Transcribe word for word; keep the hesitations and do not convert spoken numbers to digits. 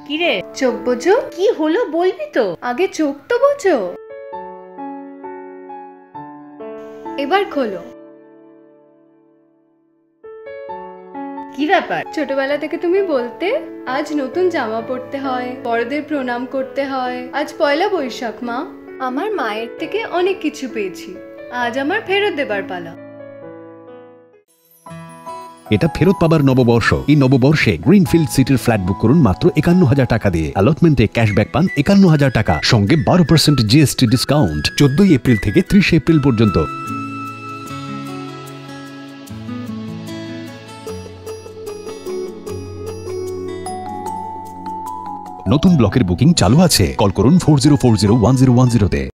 কিরে চোখ বোঝো? কি হলো বলবি তো? আগে চোখ তো বোঝো। এবার খোলো। কি ব্যাপার? ছোটবেলা থেকে তুমি বলতে আজ নতুন জামা পরতে হয়, বড়দের প্রণাম করতে হয়। আজ পয়লা বৈশাখ মা, আমার মায়ের থেকে অনেক কিছু পেয়েছি, আজ আমার ফেরত দেবার পালা। এটা ফেরত পাবার নববর্ষ। এই নববর্ষে গ্রিনফিল্ড সিটির ফ্ল্যাট বুক করুন মাত্র একান্ন হাজার টাকা দিয়ে। অ্যালটমেন্টে ক্যাশব্যাক পান একান্ন হাজার টাকা, সঙ্গে বারো পার্সেন্ট জিএসটি ডিসকাউন্ট চোদ্দই এপ্রিল থেকে ত্রিশে এপ্রিল পর্যন্ত। নতুন ব্লকের বুকিং চালু আছে, কল করুন four zero four zero one zero one zero তে।